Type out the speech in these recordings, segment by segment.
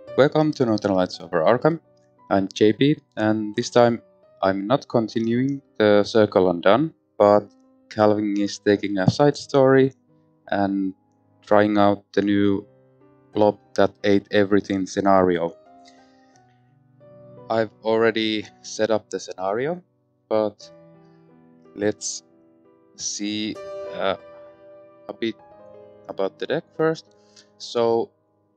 Welcome to Northern Lights over Arkham. I'm JP, and this time I'm not continuing the Circle Undone, but Calvin is taking a side story and trying out the new Blob that ate everything scenario. I've already set up the scenario, but let's see a bit about the deck first. So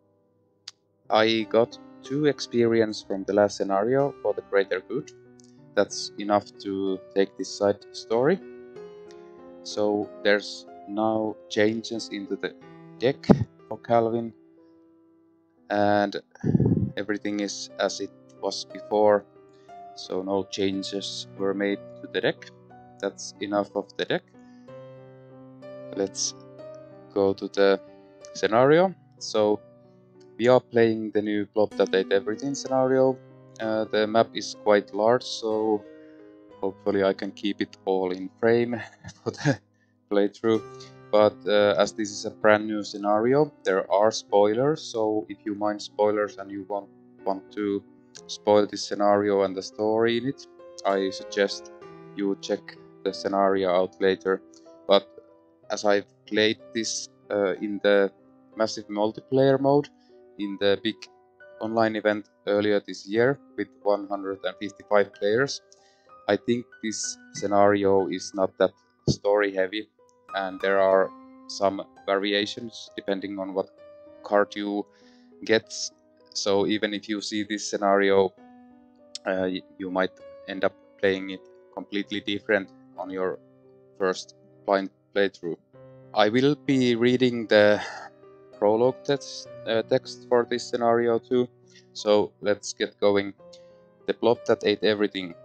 I got 2 experience from the last scenario for the greater good. That's enough to take this side story. So there's now changes into the deck for Calvin, and everything is as it was before, so no changes were made to the deck. That's enough of the deck. Let's go to the scenario. So we are playing the new Blob that ate everything scenario. The map is quite large, so hopefully I can keep it all in frame for the playthrough. But as this is a brand new scenario, there are spoilers, so if you mind spoilers and you want to spoil this scenario and the story in it, I suggest you check the scenario out later. But as I've played this in the massive multiplayer mode in the big online event earlier this year with 155 players, I think this scenario is not that story heavy, and there are some variations depending on what card you get. So even if you see this scenario, you might end up playing it completely different on your first blind playthrough. I will be reading the prologue text for this scenario too, so let's get going. The Blob that ate everything.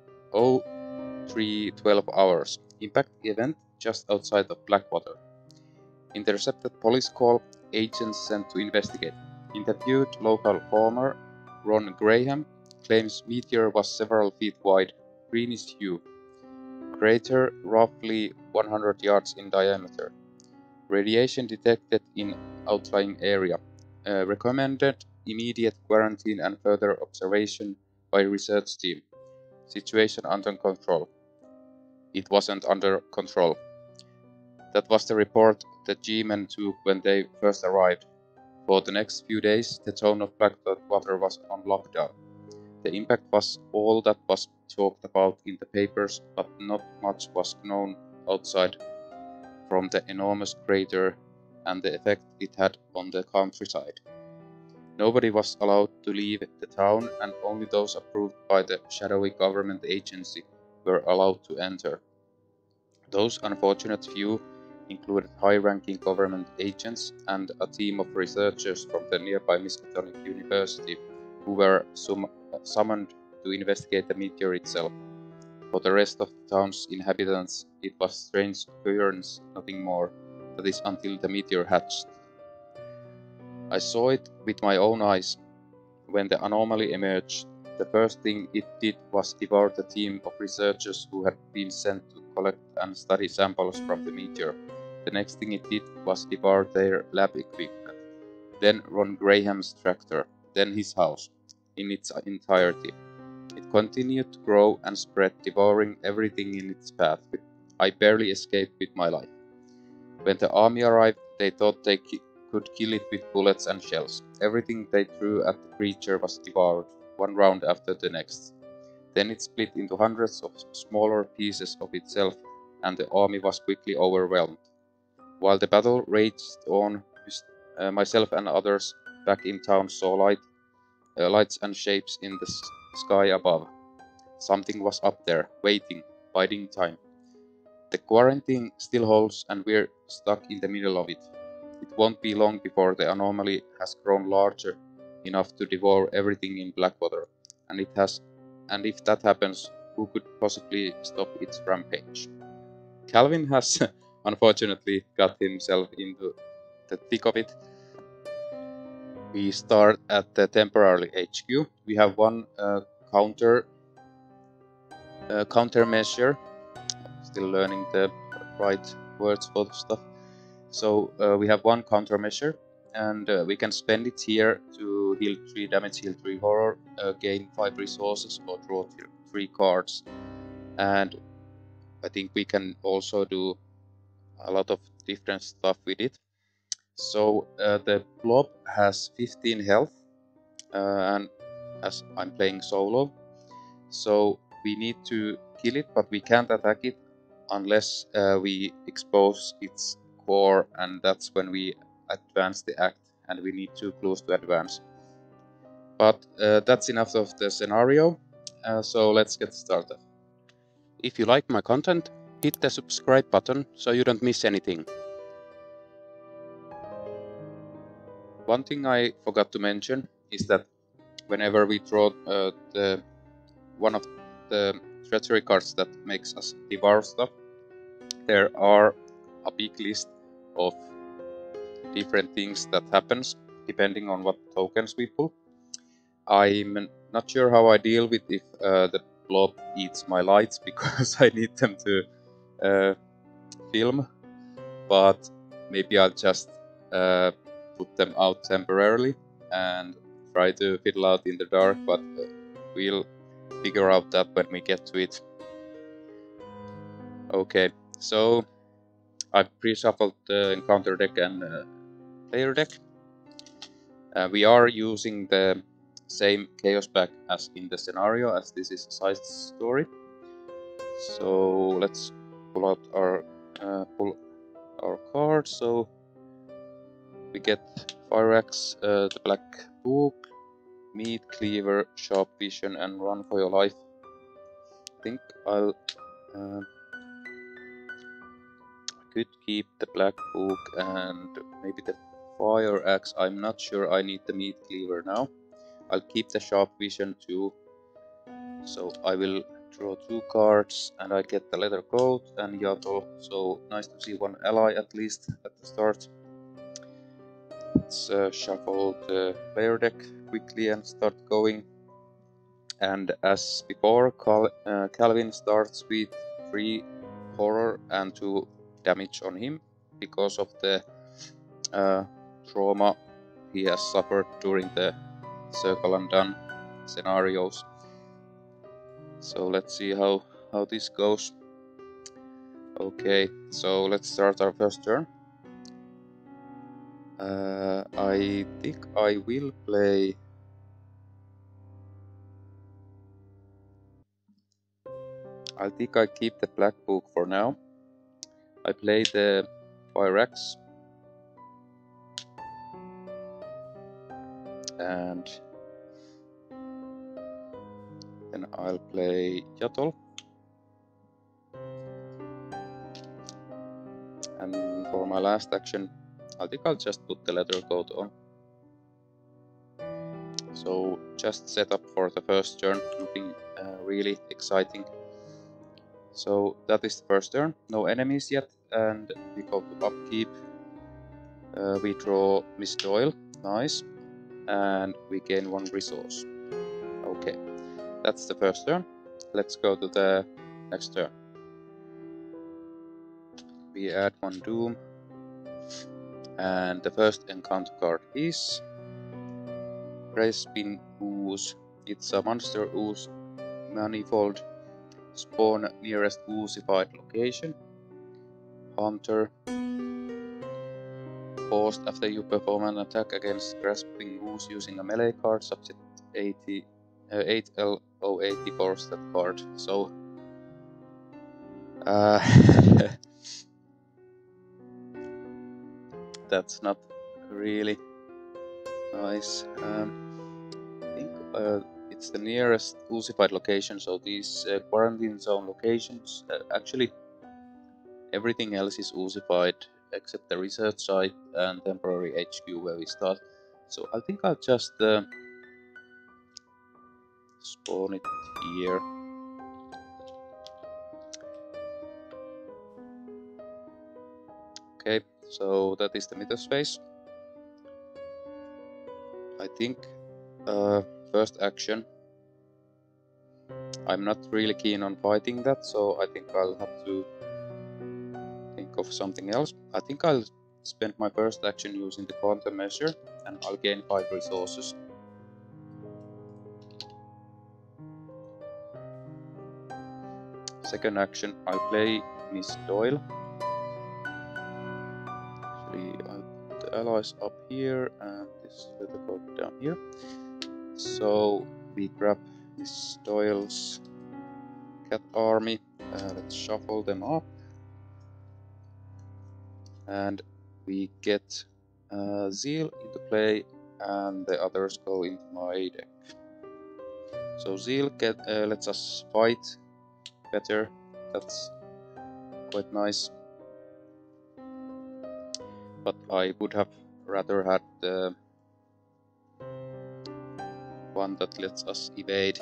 03:12 hours. Impact event just outside of Blackwater. Intercepted police call. Agents sent to investigate. Interviewed local farmer Ron Graham. Claims meteor was several feet wide. Greenish hue. Crater roughly 100 yards in diameter. Radiation detected in outlying area. Recommended immediate quarantine and further observation by research team. Situation under control. It wasn't under control. That was the report the G-men took when they first arrived. For the next few days, the town of Blackwater was on lockdown. The impact was all that was talked about in the papers, but not much was known outside from the enormous crater and the effect it had on the countryside. Nobody was allowed to leave the town, and only those approved by the shadowy government agency were allowed to enter. Those unfortunate few included high-ranking government agents and a team of researchers from the nearby Miskatonic University who were summoned to investigate the meteor itself. For the rest of the town's inhabitants, it was strange occurrence, nothing more. That is until the meteor hatched. I saw it with my own eyes. When the anomaly emerged, the first thing it did was devour the team of researchers who had been sent to collect and study samples from the meteor. The next thing it did was devour their lab equipment, then Ron Graham's tractor, then his house, in its entirety. It continued to grow and spread, devouring everything in its path. I barely escaped with my life. When the army arrived, they thought they could kill it with bullets and shells. Everything they threw at the creature was devoured, one round after the next. Then it split into hundreds of smaller pieces of itself, and the army was quickly overwhelmed. While the battle raged on, myself and others back in town saw lights and shapes in the sky above. Something was up there, waiting, biding time. The quarantine still holds, and we're stuck in the middle of it. It won't be long before the anomaly has grown larger enough to devour everything in Blackwater, and if that happens, who could possibly stop its rampage? Calvin has unfortunately got himself into the thick of it. We start at the temporary HQ. We have one countermeasure. Still learning the right words for the stuff. So we have one countermeasure. and we can spend it here to heal 3 damage, heal 3 horror, gain 5 resources, or draw 3 cards. And I think we can also do a lot of different stuff with it. So the Blob has 15 health, and as I'm playing solo, so we need to kill it, but we can't attack it unless we expose its core, and that's when we advance the act, and we need 2 clues to advance. But that's enough of the scenario, so let's get started. If you like my content, hit the subscribe button so you don't miss anything. One thing I forgot to mention is that whenever we draw one of the treachery cards that makes us devour stuff, there are a big list of different things that happens depending on what tokens we pull. I'm not sure how I deal with if the Blob eats my lights because I need them to film, but maybe I'll just put them out temporarily and try to fiddle out in the dark, but we'll figure out that when we get to it. Okay, so I've pre-shuffled the encounter deck and player deck. We are using the same chaos pack as in the scenario, as this is a sized story. So let's pull out our cards. So we get Fire Axe, the Black Book, Meat Cleaver, Sharp Vision, and Run for Your Life. I think I'll could keep the Black Book and maybe the Fire Axe. I'm not sure I need the Meat Cleaver now. I'll keep the Sharp Vision too. So I will draw 2 cards and I get the Leather Coat and Yato. So nice to see one ally at least at the start. Let's shuffle the player deck quickly and start going. And as before, Calvin starts with 3 horror and 2 damage on him because of the trauma he has suffered during the Circle Undone scenarios. So let's see how this goes. Okay, so let's start our first turn. I think I will play. I think I keep the Black Book for now. I play the Fire Axe. And then I'll play Yatol. And for my last action, I think I'll just put the Leather Coat on. So just set up for the first turn, nothing really exciting. So that is the first turn, no enemies yet, and we go to upkeep. We draw Miss Doyle, nice, and we gain 1 resource. Okay, that's the first turn. Let's go to the next turn. We add 1 Doom, and the first encounter card is Crespin Ooze. It's a monster ooze manifold. Spawn nearest oosified location. Hunter. Paused after you perform an attack against Grasping Ooze using a melee card, subject 8L080 force that card. So that's not really nice. I think it's the nearest oosified location, so these quarantine zone locations, actually everything else is oosified except the research site and temporary HQ where we start. So I think I'll just spawn it here. Okay, so that is the Mythospace. I think first action, I'm not really keen on fighting that, so I think I'll have to think of something else. I think I'll spend my first action using the countermeasure, and I'll gain 5 resources. Second action, I'll play Miss Doyle. Actually, I'll put the allies up here, and this little go down here. So we grab Miss Doyle's cat army. Let's shuffle them up, and we get Zeal into play, and the others go into my deck. So Zeal lets us fight better. That's quite nice. But I would have rather had the one that lets us evade.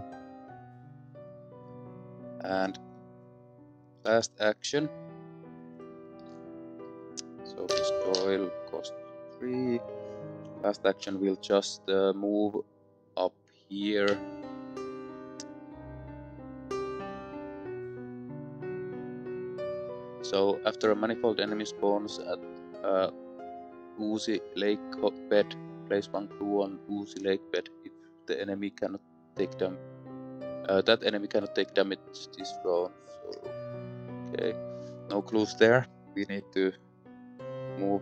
And last action. So this Doyle cost 3. Last action will just move up here. So after a manifold enemy spawns at Oozy Lake bed, place 1 clue on Oozy Lake bed. If the enemy cannot take damage, that enemy cannot take damage this round. So okay, no clues there. We need to move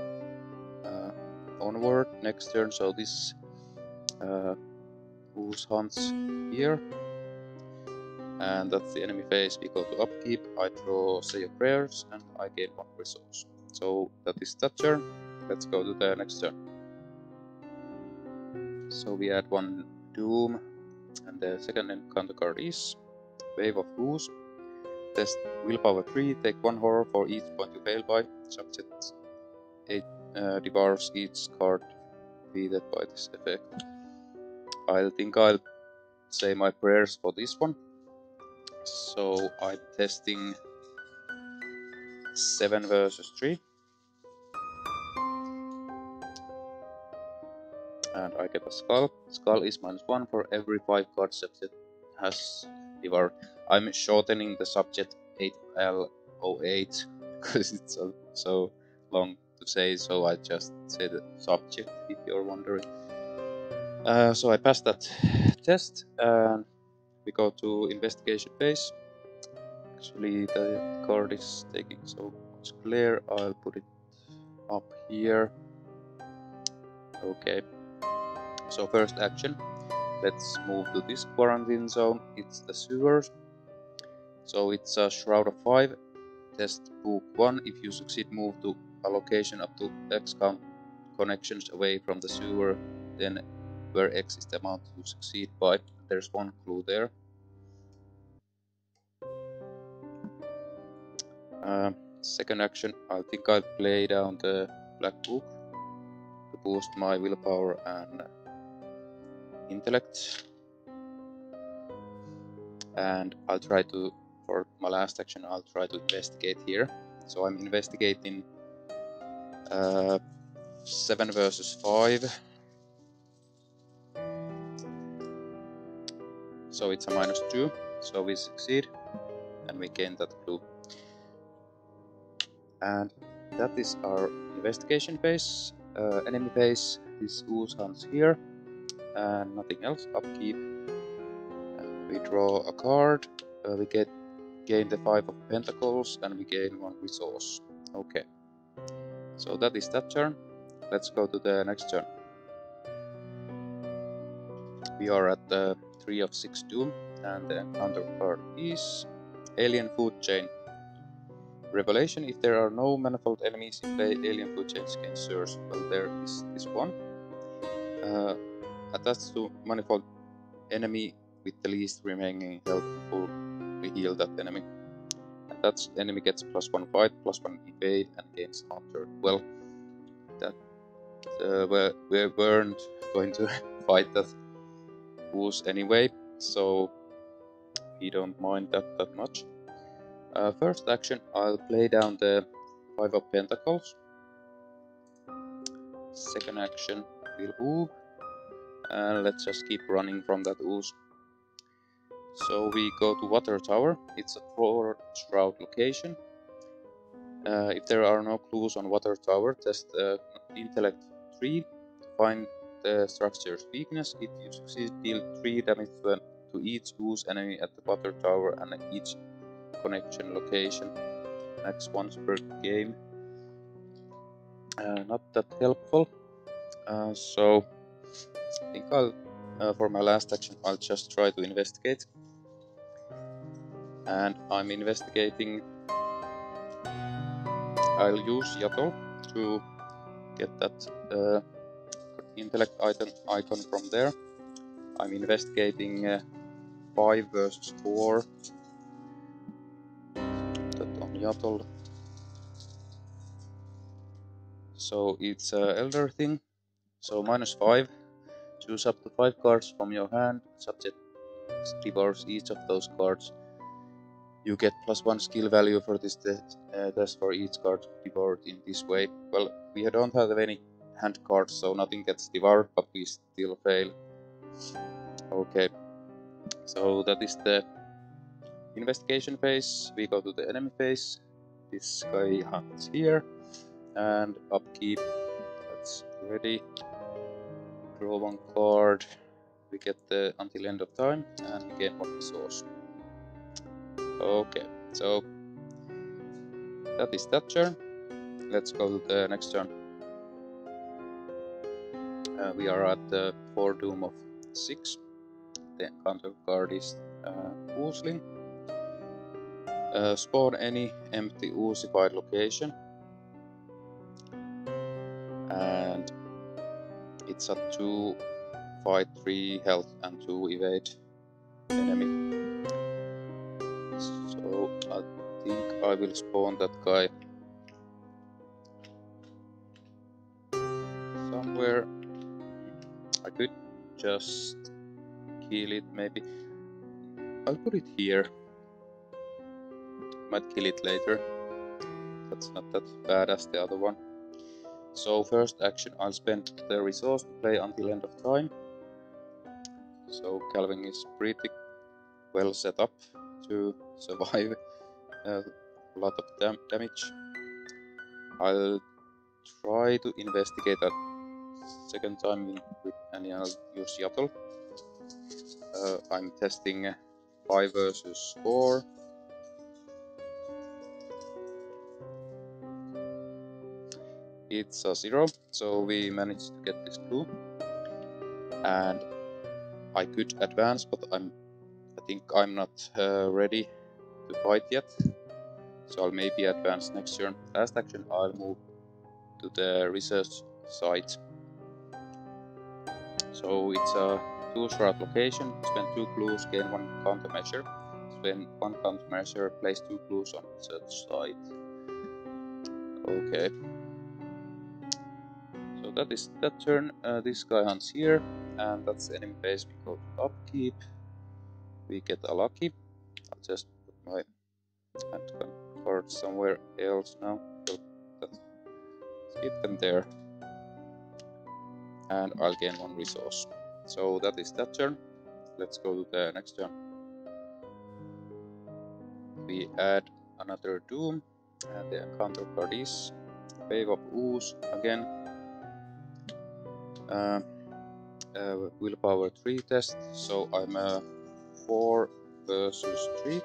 onward next turn. So this Ooze hunts here, and that's the enemy phase. We go to upkeep. I draw Say Your Prayers, and I gain 1 resource. So that is that turn. Let's go to the next turn. So we add 1 Doom, and the second encounter card is Wave of Ooze. Test Willpower 3, take 1 horror for each point you fail by. Subject 8 devours each card defeated by this effect. I think I'll say my prayers for this one. So I'm testing 7 versus 3. And I get a Skull. Skull is -1 for every 5 cards subject has devoured. I'm shortening the subject 8L08 because it's so long to say, so I just say the subject if you're wondering. So I passed that test, and we go to investigation phase. Actually, the card is taking so much glare. I'll put it up here. Okay. So first action, let's move to this quarantine zone. It's the sewers. So it's a Shroud of 5. Test book 1. If you succeed, move to a location up to X count connections away from the sewer, then where X is the amount you succeed by. There's 1 clue there. Second action, I think I'll play down the Black Book to boost my willpower and intellect. And I'll try to, for my last action, I'll try to investigate here. So I'm investigating 7 versus 5. So it's a -2. So we succeed, and we gain that clue. And that is our investigation phase. Enemy phase, this Ooze hunts here, and nothing else. Upkeep. We draw a card. We gain the 5 of Pentacles, and we gain 1 resource. Okay. So that is that turn. Let's go to the next turn. We are at the 3 of 6 Doom, and the encounter card is Alien Food Chain. Revelation: if there are no manifold enemies in play, alien food chains gain surge. Well, there is this one. Attached to manifold enemy with the least remaining health, fully heal that enemy. And that enemy gets +1 fight, +1 evade, and gains counter. Well, that we weren't going to fight that Ooze anyway, so we don't mind that much. First action, I'll play down the 5 of Pentacles. Second action, we'll move, and let's just keep running from that Ooze. So we go to Water Tower. It's a 4 Shroud location. If there are no clues on water tower, test intellect 3 to find the structure's weakness. If you succeed, deal 3 damage to each ooze enemy at the water tower and each connection location. Max once per game. Not that helpful. So I think I'll, for my last action, I'll just try to investigate. And I'm investigating. I'll use Yato to get that intellect icon from there. I'm investigating 5 versus 4. That on Yatol. So it's Elder thing. So -5. Choose up to 5 cards from your hand. Subject devours each of those cards. You get +1 skill value for this test for each card devoured in this way. Well, we don't have any hand cards, so nothing gets devoured, but we still fail. Okay, so that is the investigation phase. We go to the enemy phase. This guy hunts here, and upkeep. That's ready. Draw 1 card. We get the until end of time, and we gain 1 resource. Okay, so that is that turn. Let's go to the next turn. We are at the 4 doom of 6. The encounter card is Oozling. Spawn any empty oozified location. And it's a 2 fight, 3 health, and 2 evade enemy. So I think I will spawn that guy somewhere. I could just kill it, maybe. I'll put it here. Might kill it later. That's not that bad as the other one. So first action, I'll spend the resource to play until end of time. So Calvin is pretty well set up to survive a lot of damage. I'll try to investigate that second time and I'll use Yattl. I'm testing 5 versus 4. It's a 0, so we managed to get this blue. And I could advance, but I think I'm not ready to fight yet. So I'll maybe advance next turn. Last action, I'll move to the research site. So it's a 2-shroud location. Spend 2 clues, gain 1 countermeasure. Spend 1 countermeasure, place 2 clues on research site. Okay. So that is that turn. This guy hunts here, and that's the enemy base. We go to upkeep. We get a lucky. I'll just put my hand card somewhere else now. So let's keep them there. And I'll gain 1 resource. So that is that turn. Let's go to the next turn. We add another Doom, and the encounter card is Wave of Ooze again. Willpower 3 test, so I'm 4 versus 3.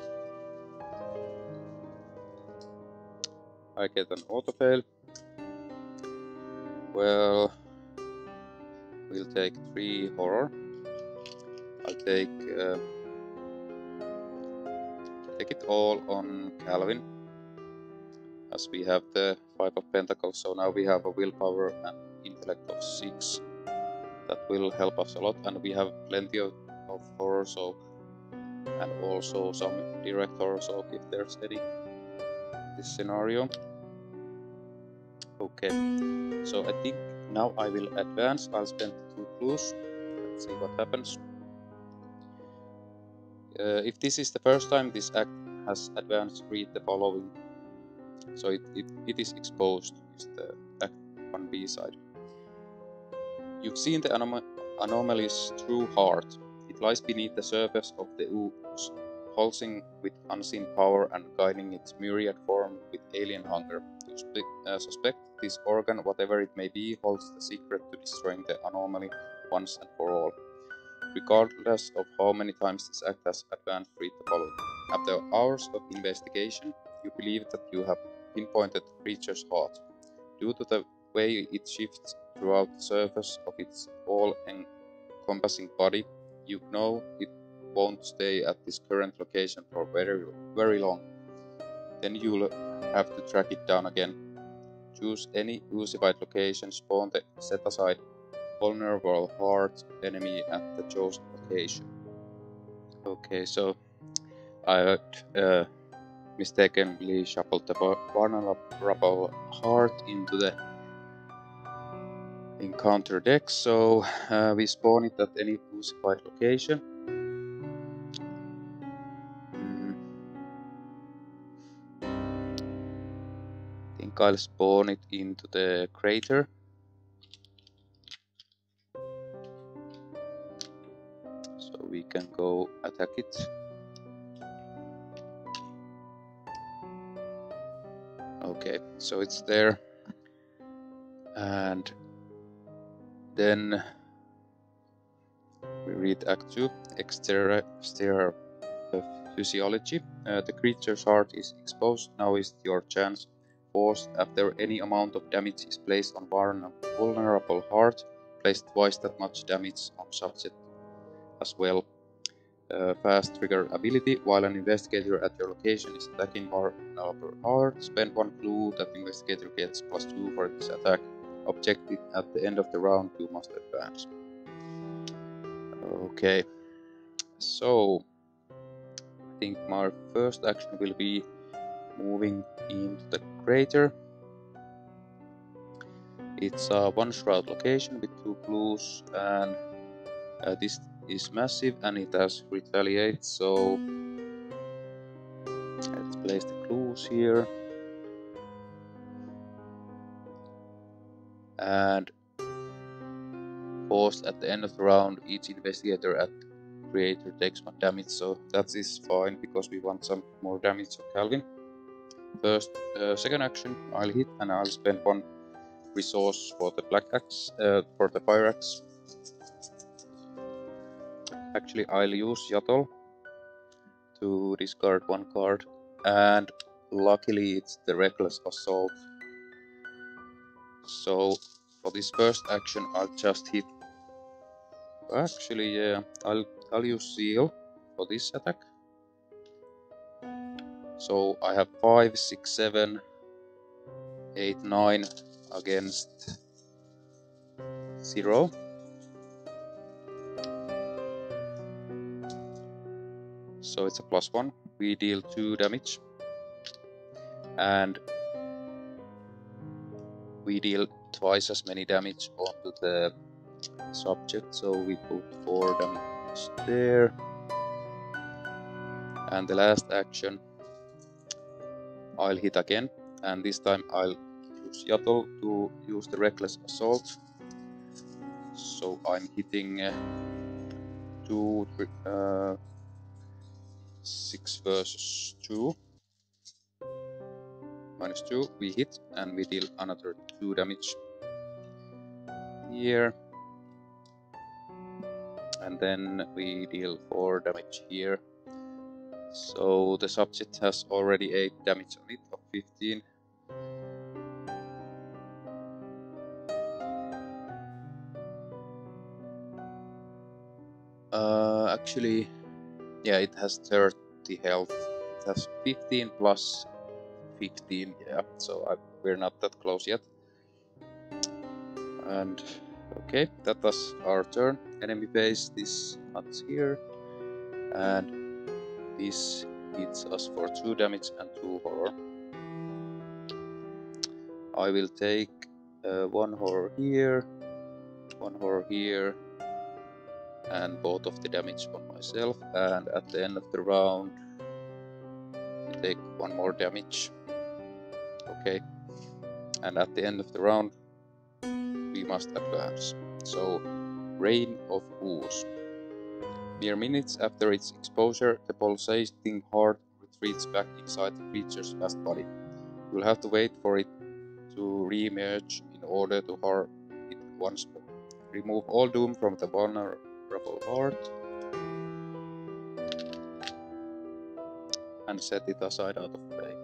I get an auto fail. Well, we'll take 3 horror. I'll take it all on Calvin, as we have the 5 of Pentacles, so now we have a willpower and intellect of 6. That will help us a lot, and we have plenty of horror soak, and also some direct horror soak if there's any in this scenario. Okay, so I think now I will advance. I'll spend 2 clues. Let's see what happens. If this is the first time this act has advanced, read the following. So it is exposed, is the act 1B side. You've seen the anomaly's true heart. It lies beneath the surface of the ooze. pulsing with unseen power and guiding its myriad form with alien hunger. You suspect this organ, whatever it may be, holds the secret to destroying the anomaly once and for all. Regardless of how many times this act has advanced, read the following. After hours of investigation, you believe that you have pinpointed the creature's heart. Due to the way it shifts throughout the surface of its all-encompassing body, you know it won't stay at this current location for very long. Then you'll have to track it down again. Choose any Uusified location, spawn the set-aside vulnerable heart enemy at the chosen location. Okay, so I mistakenly shuffled the vulnerable heart into the encounter deck, so we spawn it at any Uusified location. I think I'll spawn it into the crater. So we can go attack it. Okay, so it's there. And then we read Act 2, Exterior Physiology. The creature's heart is exposed. Now is your chance. Force after any amount of damage is placed on vulnerable heart. Place twice that much damage on subject as well. Fast trigger ability. While an investigator at your location is attacking vulnerable heart, spend 1 clue that the investigator gets +2 for this attack. Objective at the end of the round, you must advance. Okay, so I think my first action will be moving into the crater. It's a 1 shroud location with 2 clues, and this is massive and it has retaliate, so let's place the clues here. And forced at the end of the round, each investigator at creator takes 1 damage, so that is fine because we want some more damage of Calvin. Second action, I'll hit and I'll spend 1 resource for the black axe, for the fire axe. Actually, I'll use Yattol to discard 1 card, and luckily it's the Reckless Assault. So for this first action, I'll just hit. Actually, yeah, I'll use Seal for this attack. So I have 5, 6, 7, 8, 9 against 0. So it's a +1. We deal 2 damage. And we deal twice as many damage onto the subject, so we put 4 damage there. And the last action, I'll hit again, and this time I'll use Yattol to use the Reckless Assault. So I'm hitting 6 versus 2. -2, we hit, and we deal another 2 damage here. And then we deal 4 damage here. So the subject has already 8 damage on it of 15. Actually, yeah, it has 30 health. It has 15 plus 15, yeah, so we're not that close yet. And okay, that was our turn. Enemy base, this hut's here, and this hits us for 2 damage and 2 horror. I will take 1 horror here, 1 horror here, and both of the damage on myself, and at the end of the round I take 1 more damage. Okay, and at the end of the round we must advance. So Rain of Ooze. Mere minutes after its exposure, the pulsating heart retreats back inside the creature's vast body. You'll have to wait for it to re-emerge in order to harm it once more. Remove all doom from the vulnerable heart and set it aside out of play.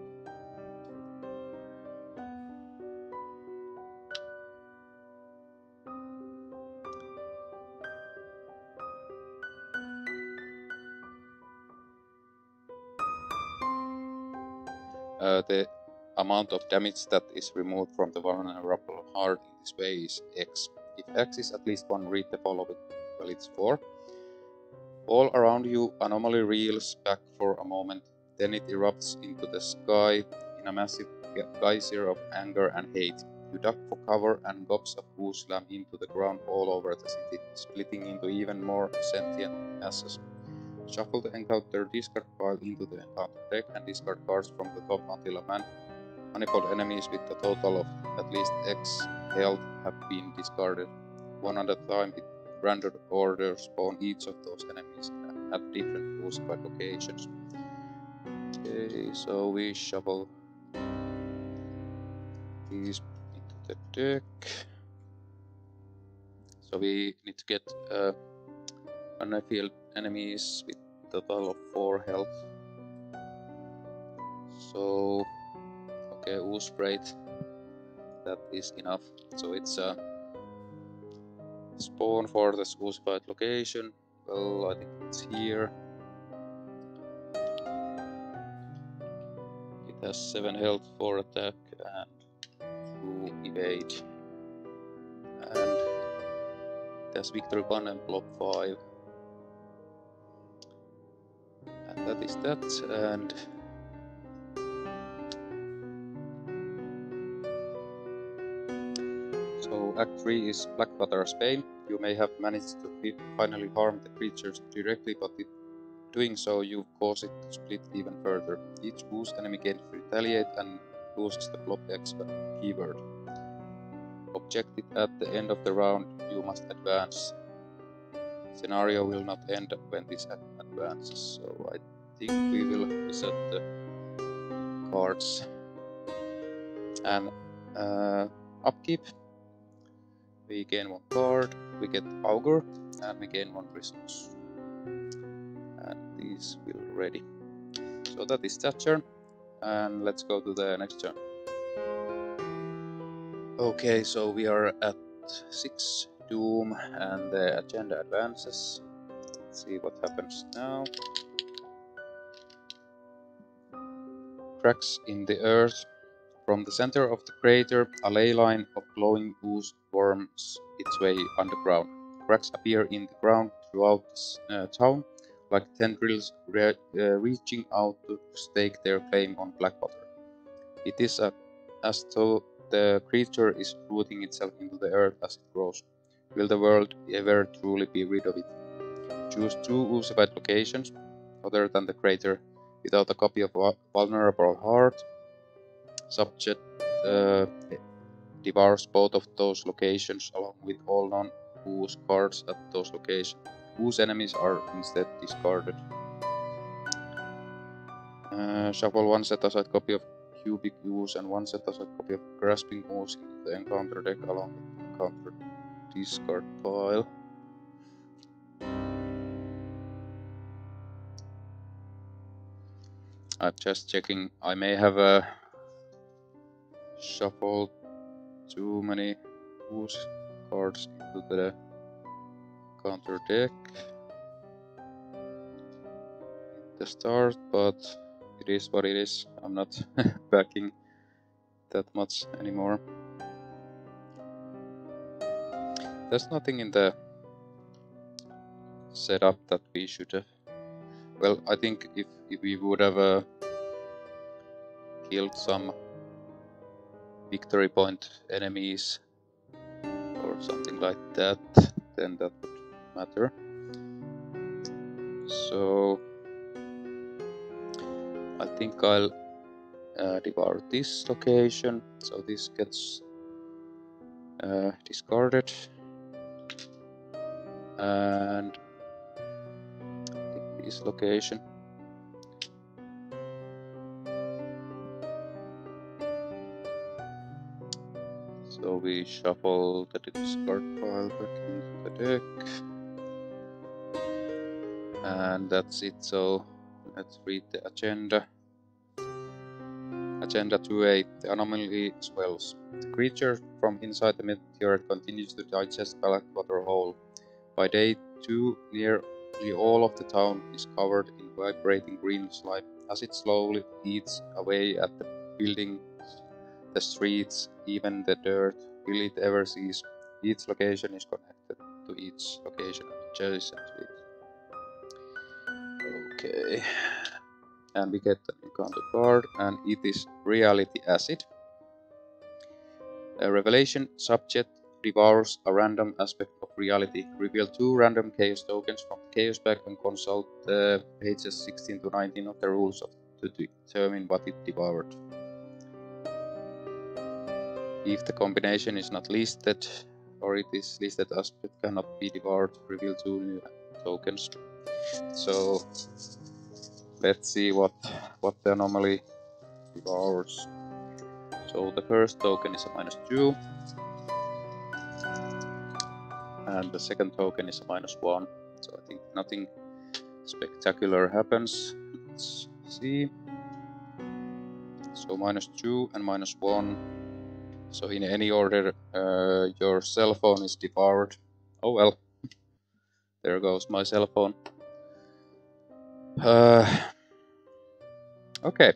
The amount of damage that is removed from the vulnerable heart in this way is X. If X is at least 1, read the following. Well, it's 4. All around you, Anomaly reels back for a moment, then it erupts into the sky in a massive geyser of anger and hate. You duck for cover and gobs of ooze slam into the ground all over the city, splitting into even more sentient masses. Shuffle the encounter discard pile into the encounter deck and discard cards from the top until manifold enemies with a total of at least X health have been discarded. One at a time, it random order spawn each of those enemies at different crucified locations. Okay, so we shuffle these into the deck. So we need to get unfield enemies with a total of 4 health. So, okay, ooze Wright, that is enough. So it's a spawn for the crucified location. Well, I think it's here. It has 7 health, 4 attack, and 2 evade. And it has victory 1 and blob 5. And that is that. And so Act 3 is Blackwater's Pain. You may have managed to finally harm the creatures directly, but in doing so you cause it to split even further. Each ooze enemy gains Retaliate and loses the blob X keyword. Objective at the end of the round, you must advance. Scenario will not end when this advances, so I think we will reset the cards. And upkeep, we gain 1 card, we get Augur, and we gain 1 resource. And these will ready. So that is that turn, and let's go to the next turn. Okay, so we are at 6 Doom, and the agenda advances. Let's see what happens now. Cracks in the earth. From the center of the crater, a ley line of glowing ooze worms its way underground. Cracks appear in the ground throughout the town, like tendrils reaching out to stake their claim on Blackwater. It is as though the creature is rooting itself into the earth as it grows. Will the world ever truly be rid of it? Choose 2 oozified locations, other than the crater, without a copy of Vulnerable Heart. Subject devours both of those locations along with all non-ooze cards at those locations. Ooze enemies are instead discarded. Shuffle 1 set-aside copy of Cubic Ooze and 1 set-aside copy of Grasping Ooze into the encounter deck along with the encounter discard pile. I'm just checking. I may have shuffled too many ooze cards into the counter deck at the start, but it is what it is. I'm not backing that much anymore. There's nothing in the setup that we should have. Well, I think if we would have killed some victory point enemies or something like that, then that would matter. So I think I'll devour this location, so this gets discarded, and this location. So we shuffle the discard pile back into the deck. And that's it, so let's read the agenda. Agenda 2A, the anomaly swells. The creature from inside the meteorite continues to digest Blackwater whole. By day 2, nearly all of the town is covered in vibrating green slime as it slowly eats away at the buildings, the streets, even the dirt. Will it ever cease? Each location is connected to each location adjacent to it. Okay. And we get an encounter card, and it is Reality Acid. A revelation subject devours a random aspect of reality. Reveal 2 random chaos tokens from the chaos pack and consult pages 16 to 19 of the rules to determine what it devoured. If the combination is not listed, or it is listed as it cannot be devoured, reveal 2 new tokens. So let's see what the anomaly devours. So the first token is a -2, and the second token is a -1. So I think nothing spectacular happens. Let's see. So -2 and -1. So in any order, your cell phone is devoured. Oh well. There goes my cell phone. Okay.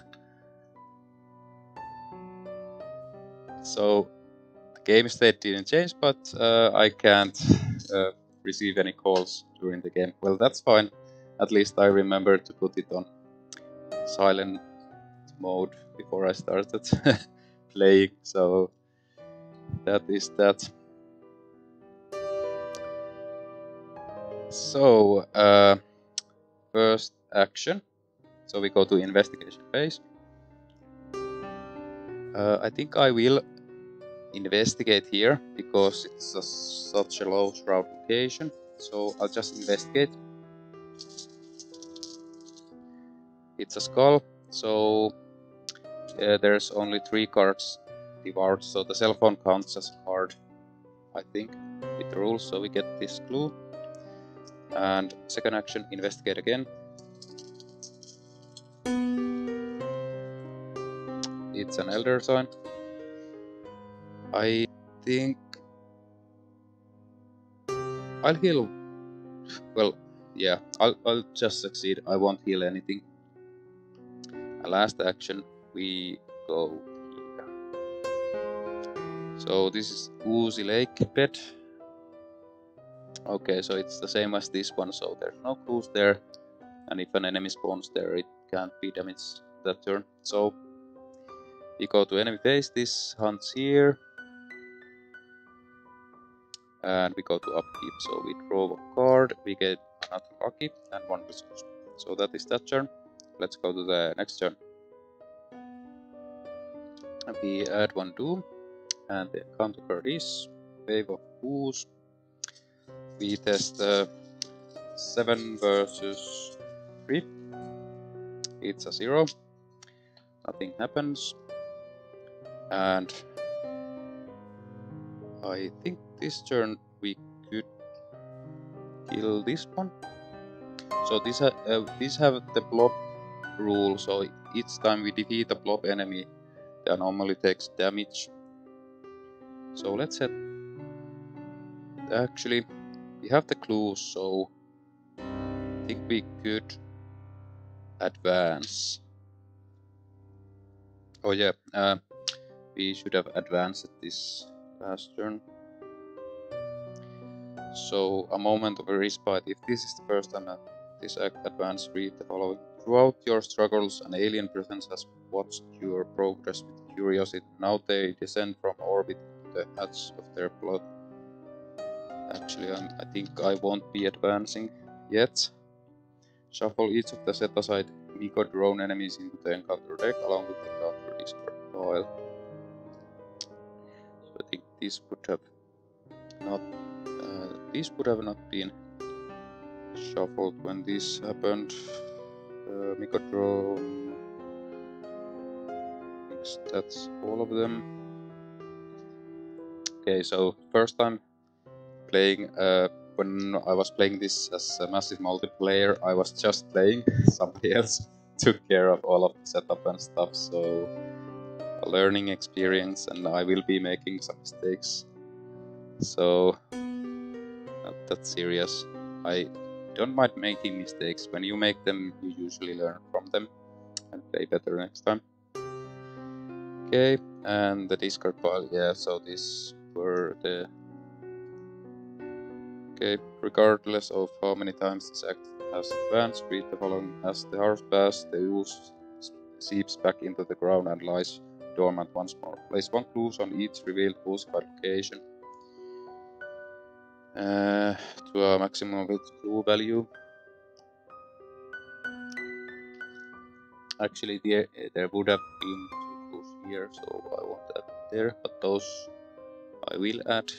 So the game state didn't change, but I can't receive any calls during the game. Well, that's fine. At least I remember to put it on silent mode before I started playing, so that is that. So first action, so we go to investigation phase. I think I will investigate here because it's such a low shroud location, so I'll just investigate. It's a skull, so there's only 3 cards devoured, so the cell phone counts as a card, I think, with the rules, so we get this clue. And second action, investigate again. It's an elder sign. I think I'll heal. Well, yeah, I'll just succeed. I won't heal anything. And last action, we go here. So this is Oozy Lake bed. Okay, so it's the same as this one, so there's no clues there. And if an enemy spawns there, it can't be damaged that turn. So we go to enemy phase, this hunts here. And we go to upkeep, so we draw a card, we get another upkeep and 1 resource. So that is that turn. Let's go to the next turn. And we add 1 doom, and the encounter card is Wave of Ooze. We test 7 versus 3. It's a 0. Nothing happens. And I think this turn we could kill this one. So these have the blob rule, so each time we defeat a blob enemy, the anomaly takes damage. So let's set. Actually, we have the clues, so I think we could advance. Oh yeah, we should have advanced this last turn. So a moment of a respite. If this is the first time that this advance, read the following. Throughout your struggles, an alien presence has watched your progress with curiosity. Now they descend from orbit into the hatch of their blood. Actually, I think I won't be advancing yet. Shuffle each of the set-aside Miko drone enemies into the encounter deck along with the encounter discard pile. So I think this would have not been shuffled when this happened. Microdrone. That's all of them. Okay, so first time playing, when I was playing this as a massive multiplayer, I was just playing. Somebody else took care of all of the setup and stuff, so a learning experience, and I will be making some mistakes. So, not that serious. I don't mind making mistakes. When you make them, you usually learn from them and play better next time. Okay, and the discard pile, yeah, so these were the... Okay, regardless of how many times this act has advanced, read the following. As the hours pass, the ooze seeps back into the ground and lies dormant once more. Place 1 clue on each revealed oosified location to a maximum of its clue value. Actually, there would have been 2 clues here, so I won't add there, but those I will add.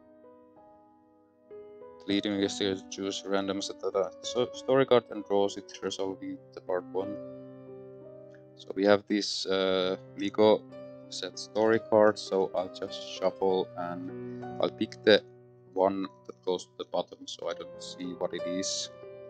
Leading investigator choose random set of story card and draws it, resolving the part 1. So we have this Lego set story card, so I'll just shuffle and I'll pick the one that goes to the bottom so I don't see what it is.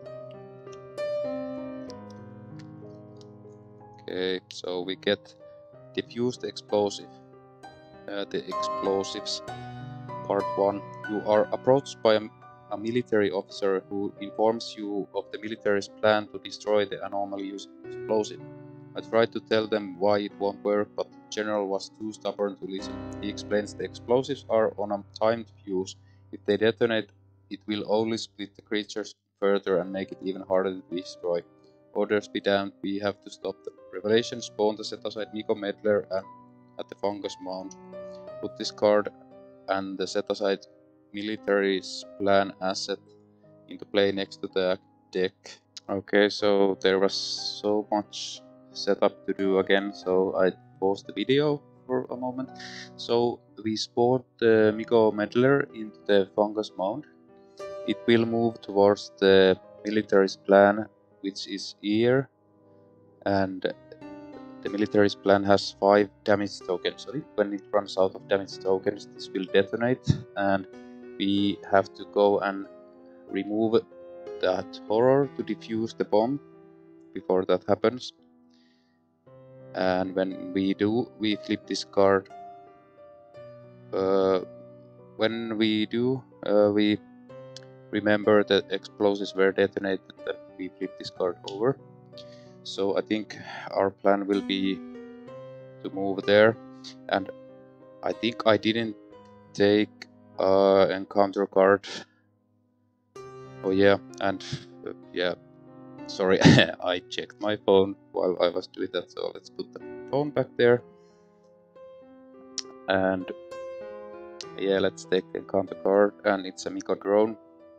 Okay, so we get diffused explosive. The explosives. Part 1. You are approached by a military officer who informs you of the military's plan to destroy the anomaly using explosive. I tried to tell them why it won't work, but the general was too stubborn to listen. He explains the explosives are on a timed fuse. If they detonate, it will only split the creatures further and make it even harder to destroy. Orders be damned, we have to stop them. Revelation spawn the set aside Nico Medler and at the fungus mound. Put this card and the set aside military's plan asset into play next to the deck. Okay, so there was so much setup to do again, so I paused the video for a moment. So we spawned the Miko Meddler into the fungus mound. It will move towards the military's plan, which is here, and the military's plan has 5 damage tokens. So when it runs out of damage tokens, this will detonate, and we have to go and remove that horror to defuse the bomb before that happens. And when we do, we flip this card. When we do, we remember that explosives were detonated and we flip this card over. So I think our plan will be to move there, and I think I didn't take encounter card. Oh yeah, and yeah, sorry, I checked my phone while I was doing that, so let's put the phone back there. And yeah, let's take the encounter card, and it's a Miko drone.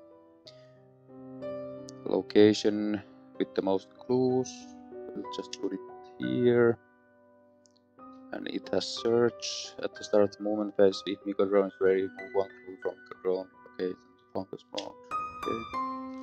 Location with the most clues, we'll just put it here. And it has search. At the start of the movement phase, if Miko drone is ready, move 1 clue from Miko drone location to focus mode. Okay.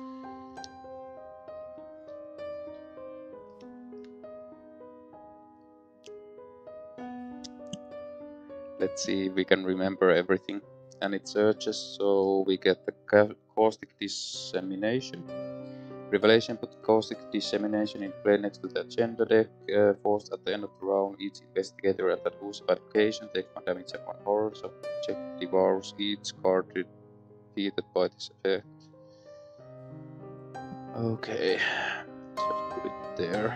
Let's see if we can remember everything. And it searches, so we get the caustic dissemination. Revelation put caustic dissemination in play next to the agenda deck. Forced at the end of the round, each investigator at that oosified location takes 1 damage and 1 horror, so check devours each card defeated by this effect. Okay, just put it there.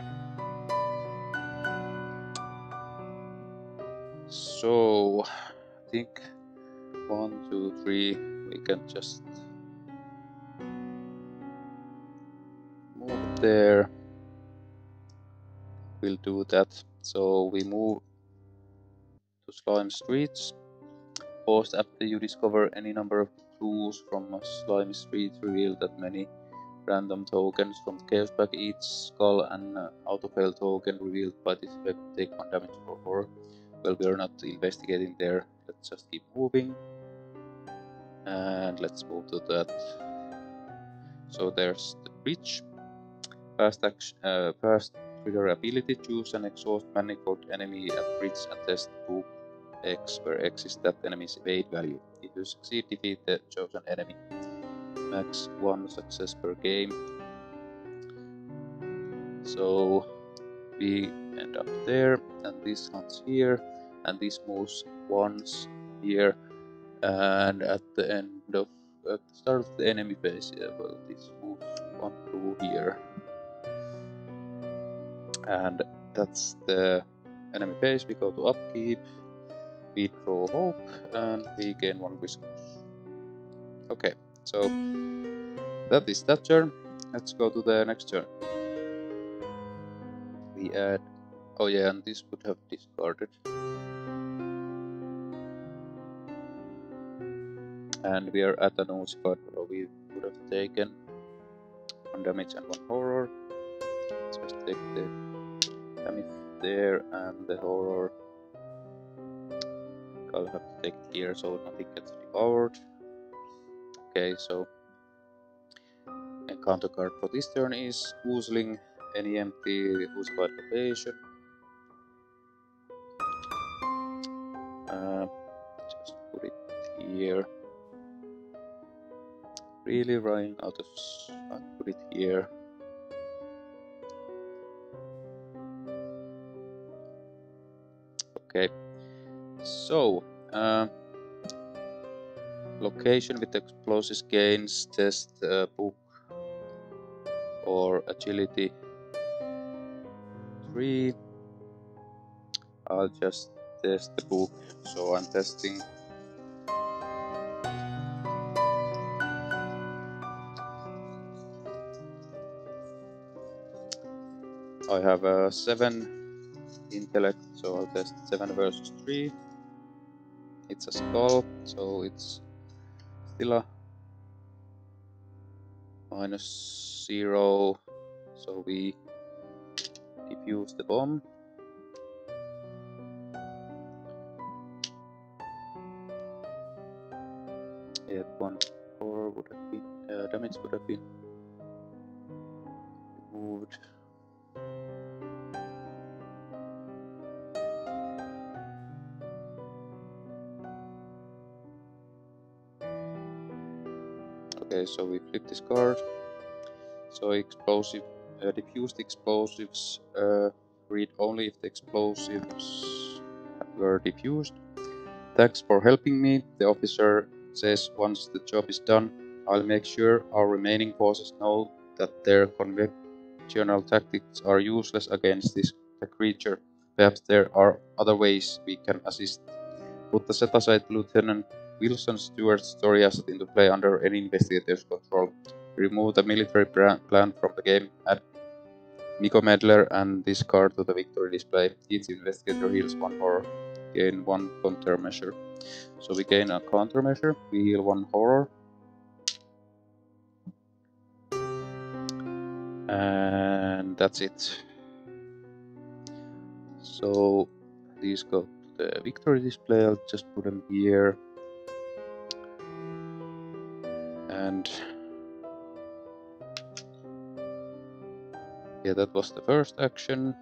So, I think 1, 2, 3, we can just move there. We'll do that. So we move to Slime Streets. Pause after you discover any number of clues from a Slime Street. Reveal that many random tokens from the Chaos Pack. Each skull and auto-fail token revealed by this effect take 1 damage for horror. Well, we're not investigating there. Let's just keep moving. And let's move to that So there's the bridge. Fast trigger ability. Choose and exhaust manifold enemy at bridge and test book X, where X is that enemy's evade value. If you succeed, defeat the chosen enemy. Max 1 success per game. So we end up there, and this hunts here, and this moves once here, and at the start of the enemy phase, yeah, well, this moves 1 through here, and that's the enemy phase. We go to upkeep, we draw hope, and we gain 1 resource. Okay, so that is that turn. Let's go to the next turn. We add, oh yeah, and this would have discarded. And we are at an Anomaly card, so we would have taken 1 damage and 1 horror. Let's just take the damage there and the horror. I'll have to take it here so nothing gets devoured. Okay, so encounter card for this turn is Oozling, any empty Oozlified location. Just put it here. Really running out of. I'll put it here. Okay, so location with explosives gains test book or agility 3. I'll just test the book, so I'm testing. I have a 7 intellect, so I'll test 7 versus 3. It's a skull, so it's still a -0, so we defuse the bomb. Yeah, 1 horror would have been, damage would have been removed. Okay, so we flip this card. So explosive, diffused explosives read only if the explosives were diffused. Thanks for helping me. The officer says once the job is done, I'll make sure our remaining forces know that their conventional tactics are useless against this creature. Perhaps there are other ways we can assist. Put the set-aside Lieutenant Wilson Stewart's story asset into play under any investigator's control. Remove the military plan from the game, add Miko Medler and this card to the victory display. Each investigator heals 1 horror. Gain 1 countermeasure. So we gain a countermeasure, we heal 1 horror. And that's it. So these go to the victory display. I'll just put them here. And yeah, that was the first action.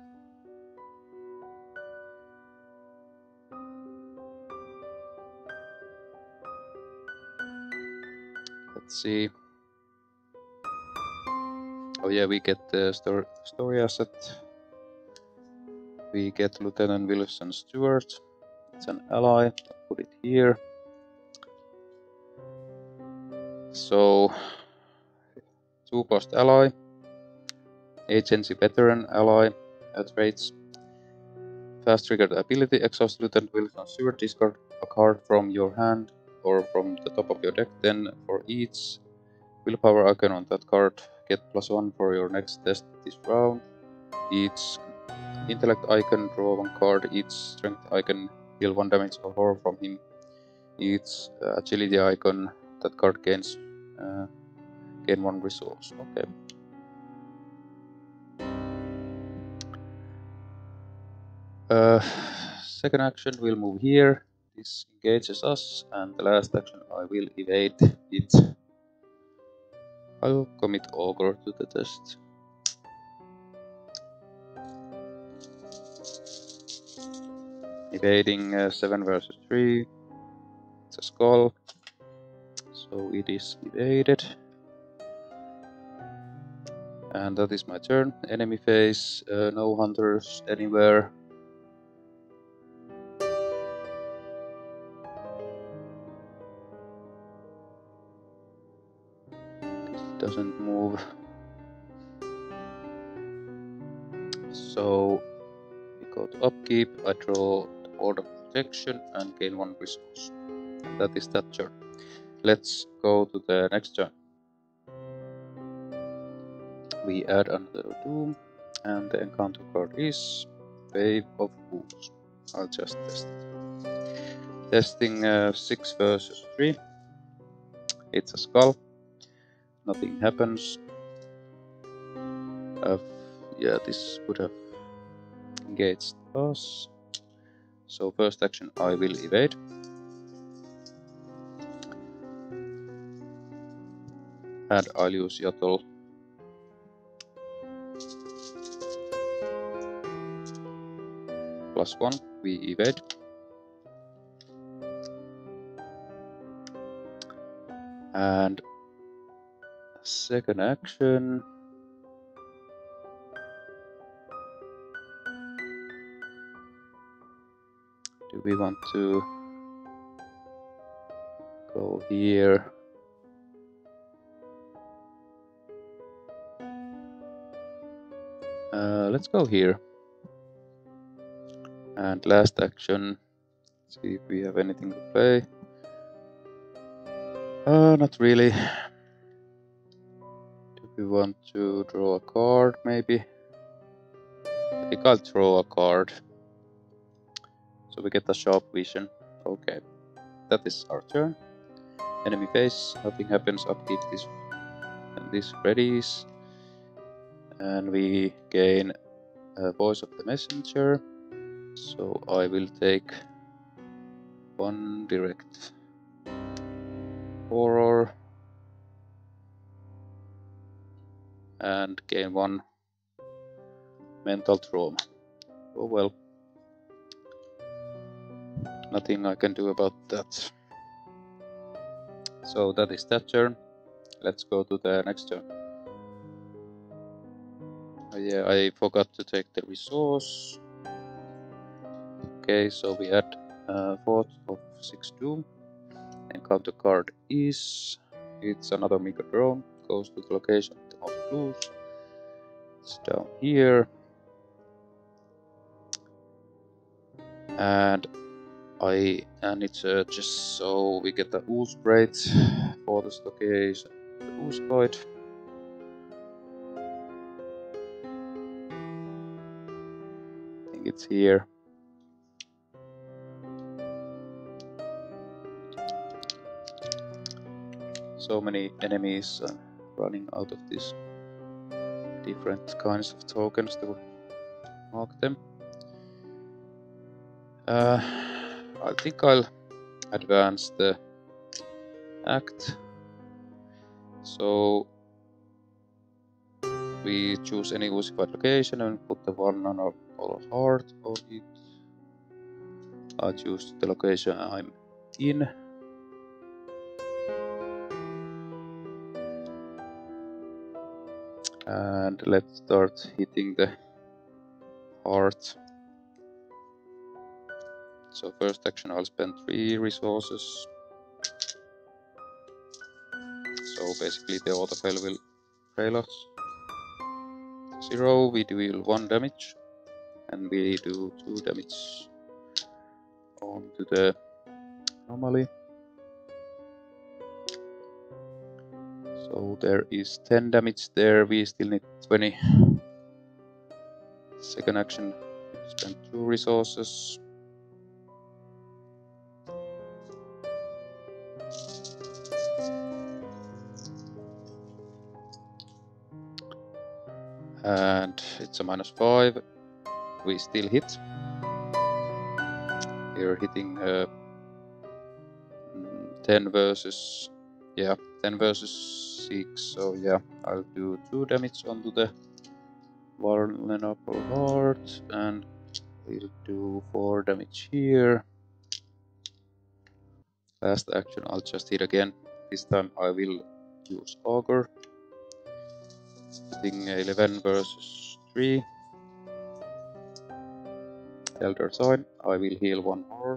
Let's see. Oh yeah, we get the story asset. We get Lieutenant Wilson Stewart. It's an ally. I'll put it here. So 2-cost ally. Agency veteran ally. Traits. Fast triggered ability. Exhaust Lieutenant Wilson Stewart. Discard a card from your hand or from the top of your deck. Then for each willpower icon on that card, get +1 for your next test this round. Each intellect icon, draw 1 card. Each strength icon, deal 1 damage or horror from him. Each agility icon, that card gains gain 1 resource. Okay. Second action will move here. This engages us, and the last action I will evade it. I'll commit Ogre to the test. Evading 7 versus 3. It's a skull. So it is evaded. And that is my turn. Enemy phase, no hunters anywhere. This doesn't move. So we go to upkeep, I draw the Board of Protection and gain 1 resource. And that is that turn. Let's go to the next turn. We add another Doom, and the encounter card is Wave of Fools. I'll just test it. Testing 6 versus 3. It's a skull. Nothing happens. Yeah, this would have engaged us. So first action I will evade. And I'll use Yotl. +1, we evade. And second action. Do we want to go here? Let's go here. And last action, see if we have anything to play. Not really. Do we want to draw a card, maybe? I think I'll draw a card. So we get a sharp vision. Okay, that is our turn. Enemy phase, nothing happens. Upkeep this and this readies. And we gain a Voice of the Messenger. So I will take 1 direct horror and gain 1 mental trauma. Oh well. Nothing I can do about that. So that is that turn. Let's go to the next turn. Yeah, I forgot to take the resource. Okay, so we add 4th of 6 doom. Encounter card is, it's another Mega Drone, goes to the location of the most clues. It's down here. And it searches, so we get the ooze braid for this location, the ooze void. I think it's here. So many enemies running out of these different kinds of tokens to mark them. I think I'll advance the act. So we choose any oosified location and put the 1 on our heart on it. I choose the location I'm in. And let's start hitting the heart. So first action I'll spend 3 resources. So basically the autofail will fail us. 0, we deal 1 damage. And we do 2 damage onto the anomaly. So there is 10 damage there, we still need 20. Second action, spend 2 resources. And it's a -5. We still hit. We're hitting 10 versus 6, so yeah, I'll do 2 damage onto the vulnerable heart, and we'll do 4 damage here. Last action, I'll just hit again. This time I will use Augur. Thing 11 versus 3. Elder Sign, I will heal 1 more.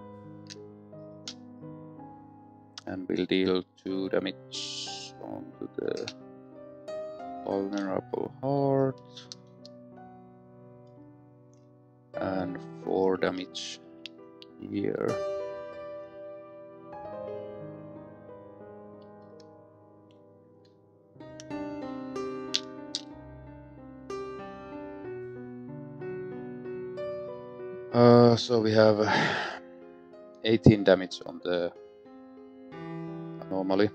And will deal 2 damage onto the vulnerable heart. And 4 damage here. So we have 18 damage on the Anomaly.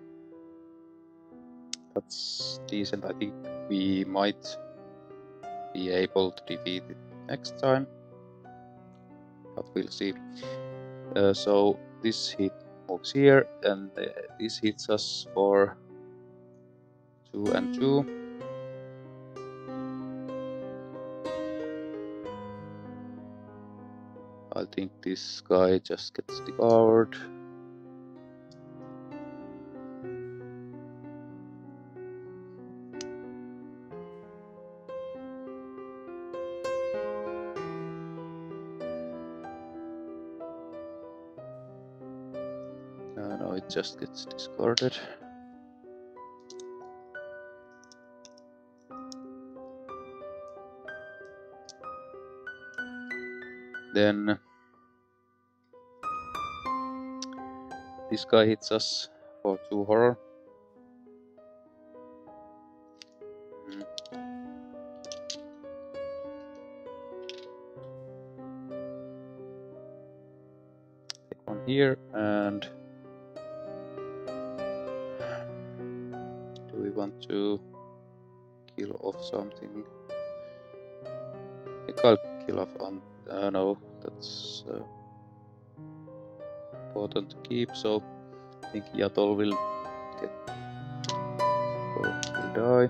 That's decent. I think we might be able to defeat it next time, but we'll see. So this hit moves here, and this hits us for 2 and 2. I think this guy just gets devoured. No, it just gets discarded. Then this guy hits us for 2 horror. Take 1 here, and do we want to kill off something? I can't kill off on. No, that's important to keep. So I think Yatol will die.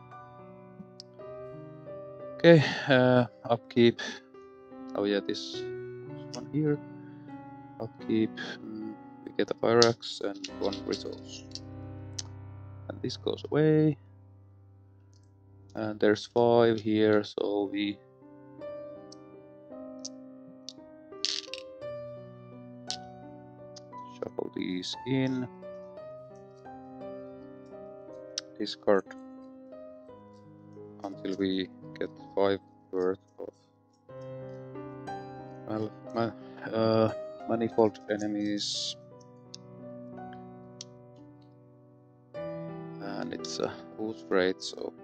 Okay, upkeep. Oh yeah, this one here. Upkeep. We get a fire axe and 1 resource. And this goes away. And there's 5 here, so we shuffle these in. Discard until we get 5 worth of manifold enemies. And it's a Wright, so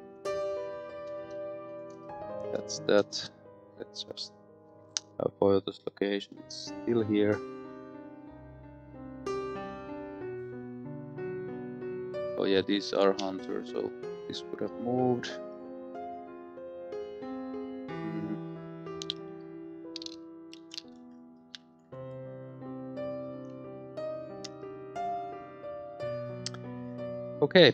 that's that. Let's just avoid this location. It's still here. Oh yeah, these are hunters, so this would have moved. Okay.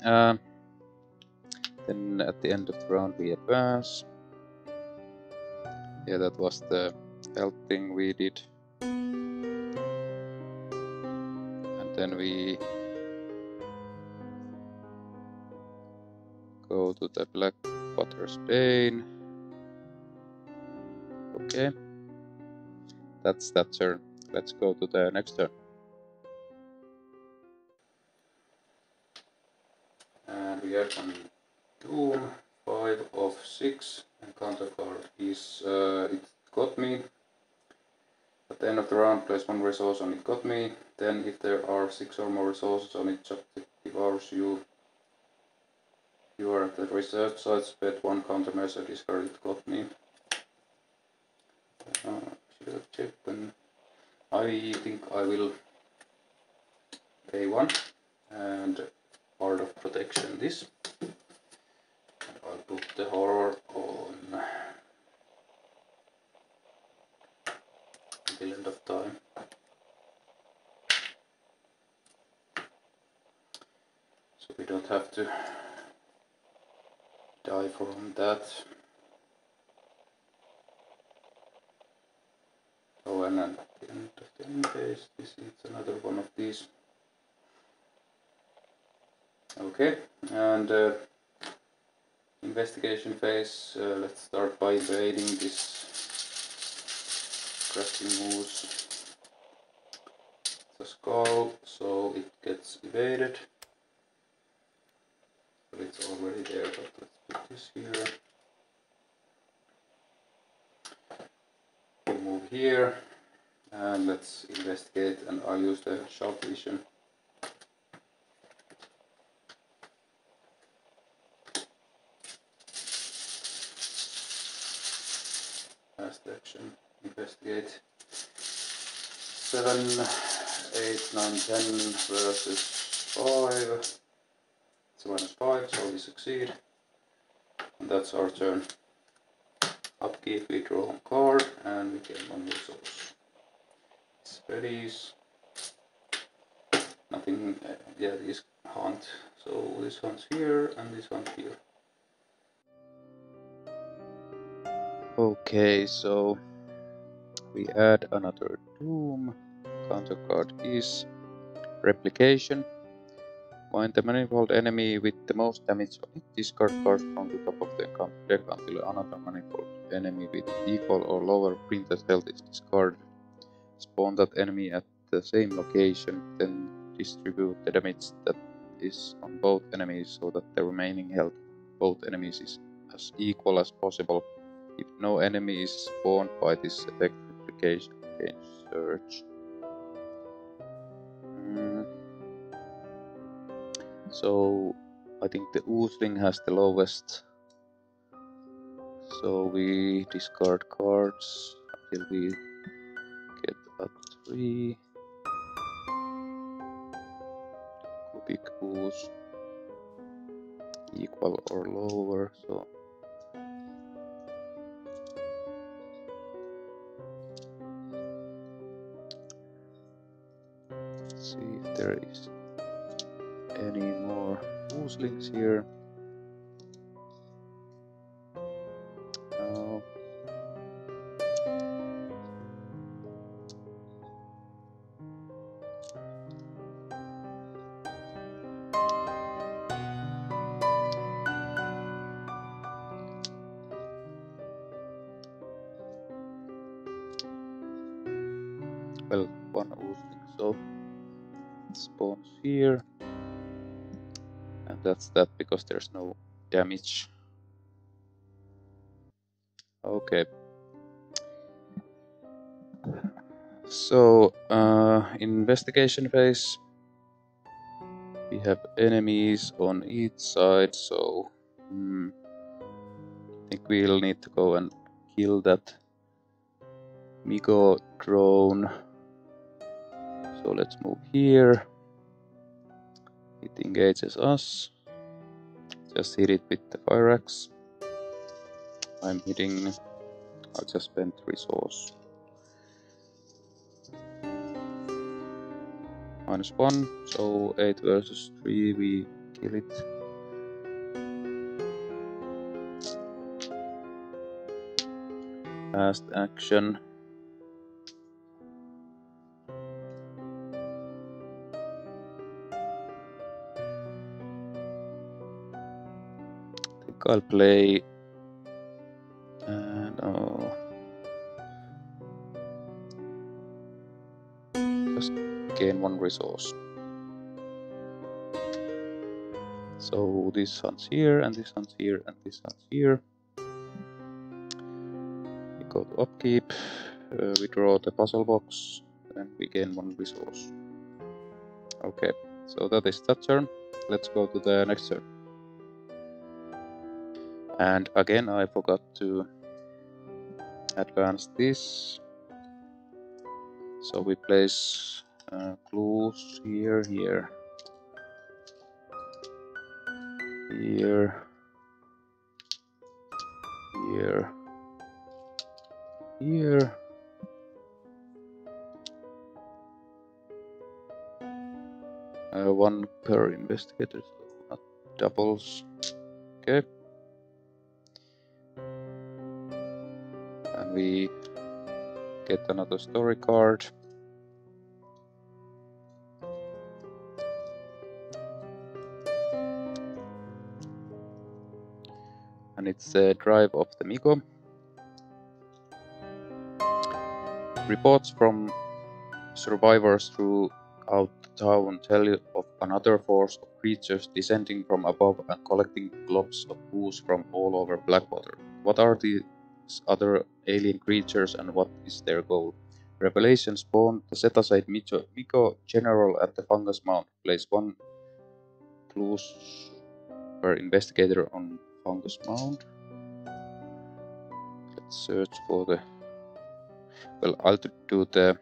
Then at the end of the round we advance. Yeah, that was the health thing we did. And then we go to the Blackwater's Bane. Okay. That's that turn. Let's go to the next turn. And we are on Doom, 5 of 6, and counter card is it got me. At the end of the round, place 1 resource on it got me. Then, if there are 6 or more resources on it, just devours you. You are at the research site, spend 1 countermeasure, discard it got me. Should I check when? I think I will pay 1 and part of protection this. And I'll put the horror on until end of time. so we don't have to die from that. Oh, and then at the end of the end phase, this is another one of these. Okay, and investigation phase, let's start by invading this crafting moose. The skull, so it gets evaded. But it's already there, but let's put this here. We'll move here, and let's investigate, and I'll use the sharp vision. Last action, investigate. 7, 8, 9, 10 versus 5. It's -5, so we succeed. And that's our turn. Upkeep, we draw a card and we get 1 resource. Spreadies. Nothing, yeah, these hunt. So this one's here and this one's here. Okay, so we add another Doom. Counter card is Replication. When the manifold enemy with the most damage on it, discard cards from the top of the deck until another manifold enemy with equal or lower printed health is discarded. Spawn that enemy at the same location, then distribute the damage that is on both enemies so that the remaining health of both enemies is as equal as possible. If no enemy is spawned by this effect, replication gains search. So I think the Oozling has the lowest. So we discard cards until we get a 3. Cubic ooze equal or lower. So let's see if there is any more Oozlings here. No. Well, 1 Oozling, so it spawns here. And that's that because there's no damage. Okay. So, investigation phase. We have enemies on each side, so I think we'll need to go and kill that Migo drone. So let's move here. It engages us. Just hit it with the fire axe. I'm hitting. I just spent resource. -1, so 8 versus 3, we kill it. Last action. I think I'll play and just gain 1 resource. So this one's here, and this one's here, and this one's here. We go to upkeep, we draw the puzzle box, and we gain 1 resource. Okay, so that is that turn. Let's go to the next turn. And again, I forgot to advance this. So we place clues here, here, here, here, here. One per investigator. doubles. Okay. And we get another story card. And it's the drive of the Miko. Reports from survivors throughout the town tell of another force of creatures descending from above and collecting globs of ooze from all over Blackwater. What are these other alien creatures and what is their goal? Revelation spawned the set-aside Miko General at the Fungus Mound. Place 1 clues per investigator on Fungus Mound. Let's search for the... Well, I'll do the...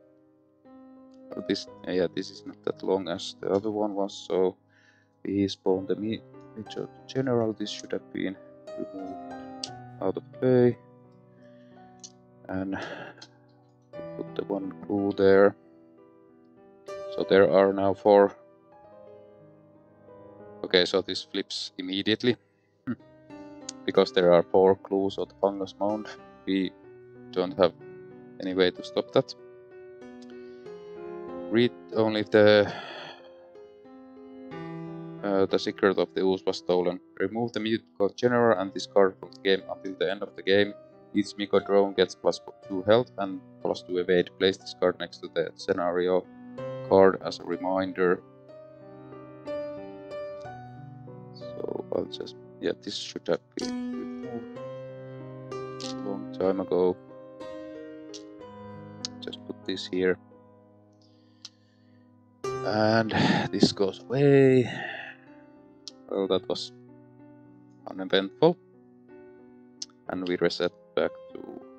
This is not that long as the other one was, so we spawned the Major General. This should have been removed out of play. And put the 1 clue there. So there are now 4. Okay, so this flips immediately. Because there are 4 clues on the Fungus Mound. We don't have any way to stop that. Read only the secret of the ooze was stolen. Remove the Miko General and discard from the game until the end of the game. Each Miko drone gets +2 health and +2 evade. Place this card next to the scenario card as a reminder. So I'll just... Yeah, this should have been removed a long time ago. Just put this here. And this goes away. Well, that was uneventful. And we reset back to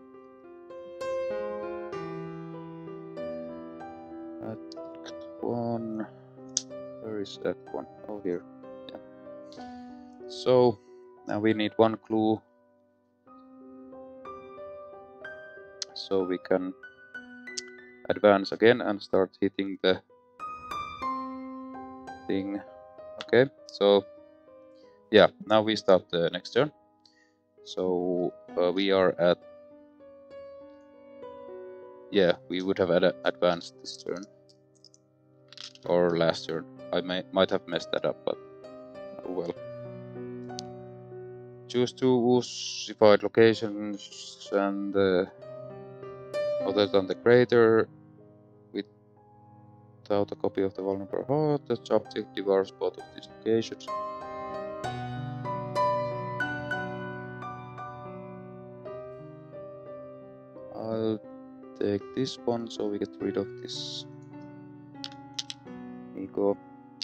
Act 1. Where is Act 1? Oh, here. Yeah. So now we need 1 clue. So we can advance again and start hitting the thing. Okay, so yeah, now we start the next turn. So we are at... Yeah, we would have advanced this turn. Or last turn. I might have messed that up, but oh well. Choose 2 oosified locations and other than the crater without a copy of the vulnerable heart. The subject devours both of these locations. I'll take this one so we get rid of this Miko.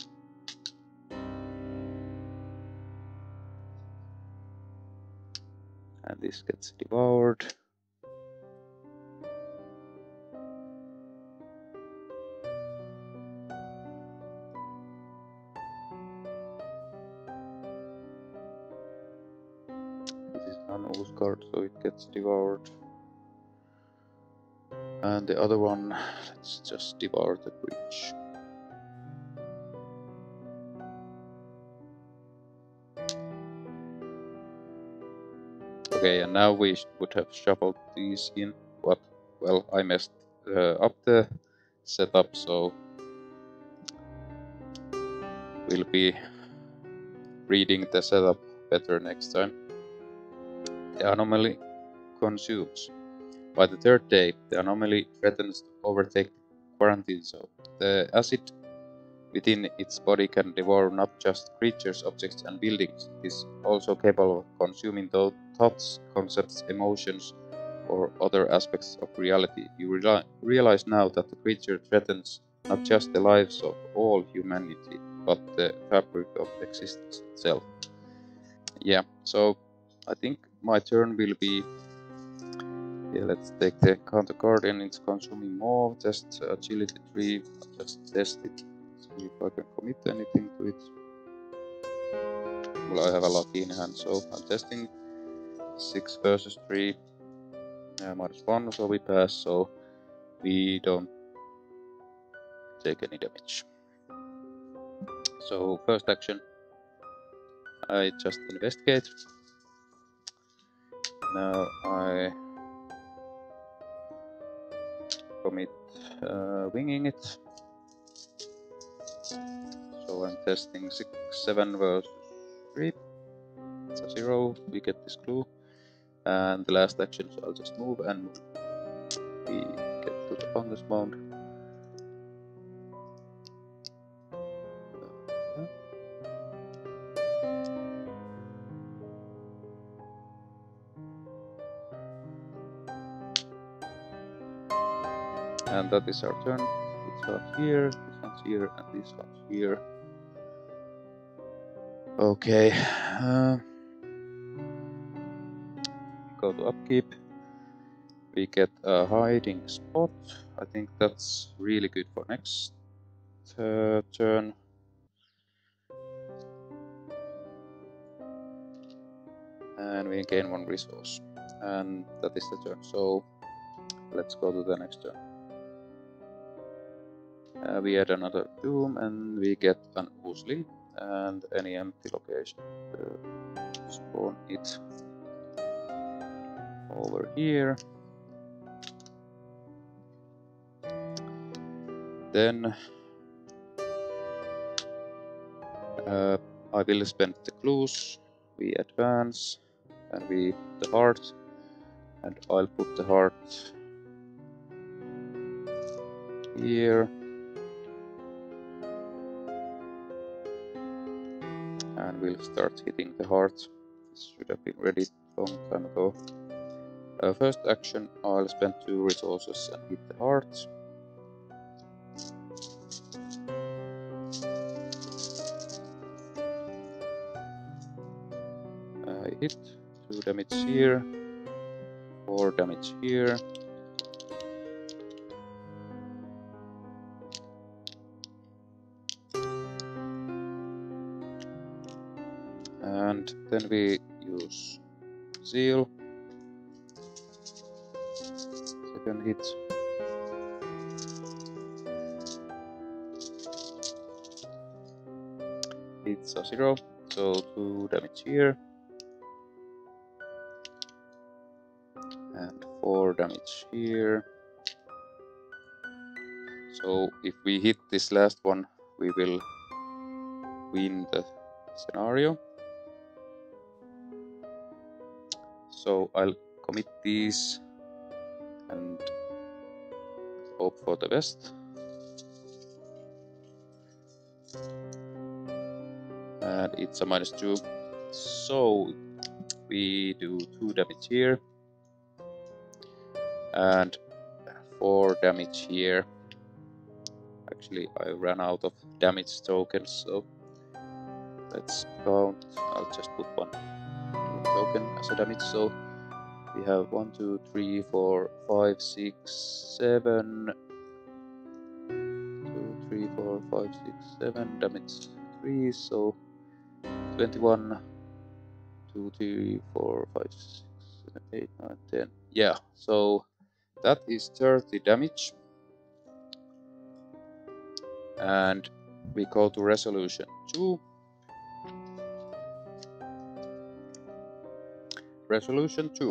And this gets devoured. This is an ooze card, so it gets devoured. And the other one, let's just devour the bridge. Okay, and now we would have shuffled these in, but well, I messed up the setup, so we'll be reading the setup better next time. The anomaly consumes. By the 3rd day, the anomaly threatens to overtake the quarantine zone. The acid within its body can devour not just creatures, objects, and buildings. It is also capable of consuming thoughts, concepts, emotions, or other aspects of reality. You realize now that the creature threatens not just the lives of all humanity, but the fabric of existence itself. Yeah, so I think my turn will be... Yeah, let's take the counter card and it's consuming more. Test agility 3. I'll just test it. See if I can commit anything to it. Well, I have a lucky in hand, so I'm testing 6 versus 3. -1, so we pass, so we don't take any damage. So first action, I just investigate. Now I commit winging it. So I'm testing 6, 7 versus 3. It's a 0. We get this clue. And the last action, so I'll just move and move. We get to the fungus mound. And that is our turn. This one's here, this one's here, and this one's here. Okay. Go to upkeep. We get a hiding spot. I think that's really good for next turn. And we gain 1 resource. And that is the turn. So let's go to the next turn. We add another Doom and we get an Oosling and any empty location. Spawn it over here. Then I will spend the clues. We advance and we put the heart, and I'll put the heart here. And we'll start hitting the heart. This should have been ready a long time ago. First action, I'll spend 2 resources and hit the heart. I hit 2 damage here, 4 damage here. And then we use Zeal. Second hit. It's a 0, so 2 damage here. And 4 damage here. So if we hit this last one, we will win the scenario. So I'll commit these and hope for the best. And it's a -2. So we do 2 damage here. And 4 damage here. Actually, I ran out of damage tokens, so let's count. I'll just put 1 token as a damage. So we have 1, 2, 3, 4, 5, 6, 7. 2, 3, 4, 5, 6, 7 damage 3. So 21, 2, 3, 4, 5, 6, 7, 8, 9, 10. Yeah, so that is 30 damage. And we go to resolution 2. Resolution 2.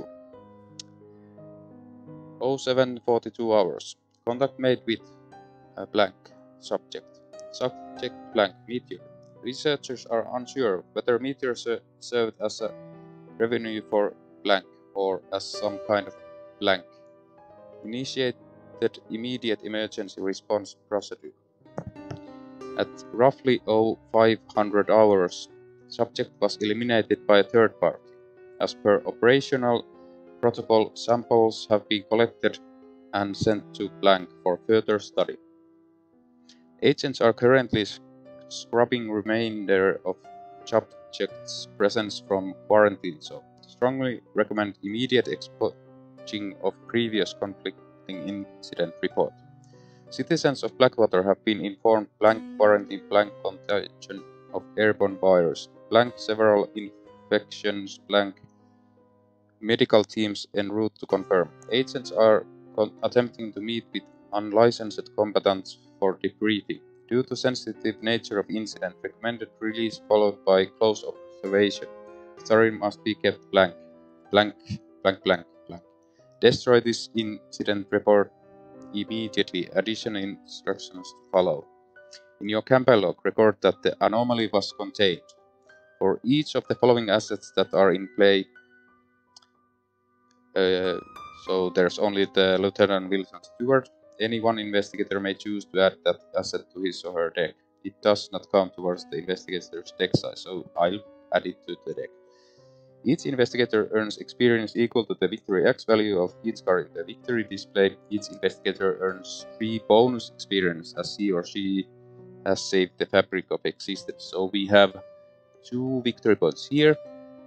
07:42 hours. Contact made with a blank subject. Subject blank meteor. Researchers are unsure whether meteor served as a revenue for blank or as some kind of blank. Initiated immediate emergency response procedure. At roughly 0500 hours, subject was eliminated by a third party. As per operational protocol, samples have been collected and sent to blank for further study. Agents are currently scrubbing remainder of subject's presence from quarantine zone. Strongly recommend immediate expunging of previous conflicting incident report. Citizens of Blackwater have been informed blank quarantine, blank contagion of airborne virus, blank several infections, blank medical teams en route to confirm. Agents are attempting to meet with unlicensed combatants for debriefing. Due to sensitive nature of incident, recommended release followed by close of observation. Story must be kept blank. Blank, blank, blank, blank. Destroy this incident report immediately. Additional instructions to follow. In your campaign log, record that the anomaly was contained. For each of the following assets that are in play, so there's only the Lieutenant Wilson Stewart, any one investigator may choose to add that asset to his or her deck. It does not count towards the investigator's deck size, so I'll add it to the deck. Each investigator earns experience equal to the victory X value of each card in the victory display. Each investigator earns 3 bonus experience as he or she has saved the fabric of existence. So we have 2 victory points here,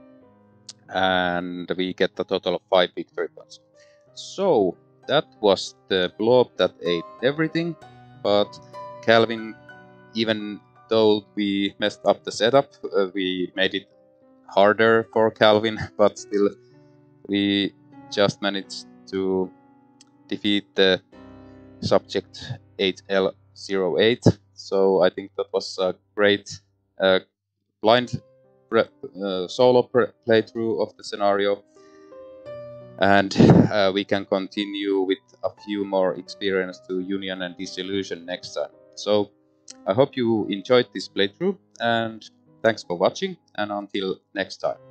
and we get a total of 5 victory points. So that was the blob that ate everything, but Calvin, even though we messed up the setup, we made it harder for Calvin, but still we just managed to defeat the subject 8L08. So I think that was a great blind solo playthrough of the scenario, and we can continue with a few more experience to Union and Dissolution next time. So I hope you enjoyed this playthrough, and thanks for watching, and until next time.